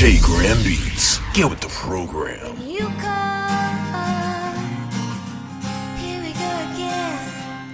J Graham Beats. Get with the program. You call, here we go again.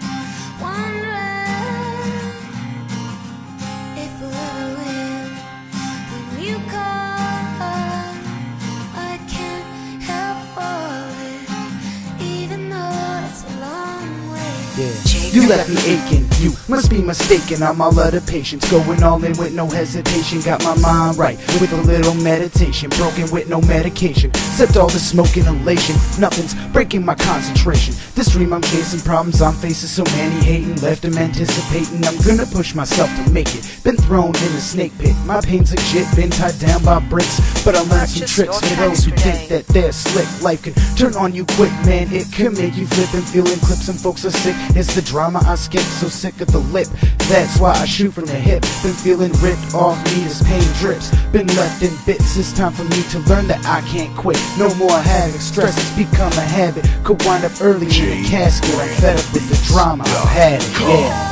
Wondering if we'll ever win. When you call, I can't help falling, even though it's a long way. Yeah. You left me aching, you must be mistaken. I'm all out of patience, going all in with no hesitation. Got my mind right with a little meditation, broken with no medication, except all the smoke and elation. Nothing's breaking my concentration. This dream I'm chasing, problems I'm facing, so many hating, left them anticipating. I'm gonna push myself to make it. Been thrown in a snake pit, my pain's like shit, been tied down by bricks. But I learned some tricks for those who think that they're slick. Life can turn on you quick, man, it can make you flip and feeling clips. Some folks are sick, it's the drama I skip, so sick of the lip. That's why I shoot from the hip. Been feeling ripped off me as pain drips. Been left in bits, it's time for me to learn that I can't quit. No more havoc, stress has become a habit. Could wind up early in a casket. I'm fed up with the drama, I've had it, yeah.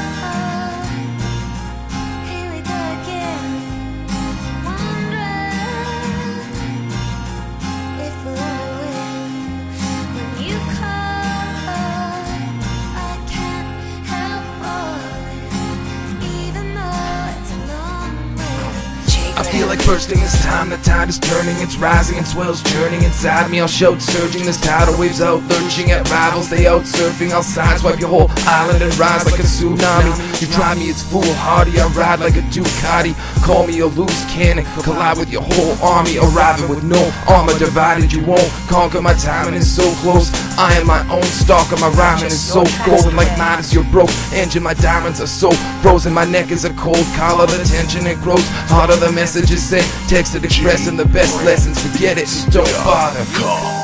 Here we go again. Wondering if we'll ever win. When you call, I can't help falling, even though it's a long way. I feel like bursting this time, the tide is turning, it's rising and swells churning inside me. I'll shout surging, this tidal waves out lurching at rivals, they out surfing. I'll sideswipe your whole island and rise like a tsunami. You try me, it's foolhardy, I ride like a Ducati. Call me a loose cannon, collide with your whole army, arriving with no armor divided. You won't conquer, my timing is so close. I am my own stalker, my rhyming is so golden. Like mine is your broke engine, my diamonds are so frozen. My neck is a cold collar, the tension it grows harder. The message is sent, texted, expressing the best lessons. Forget it, don't bother.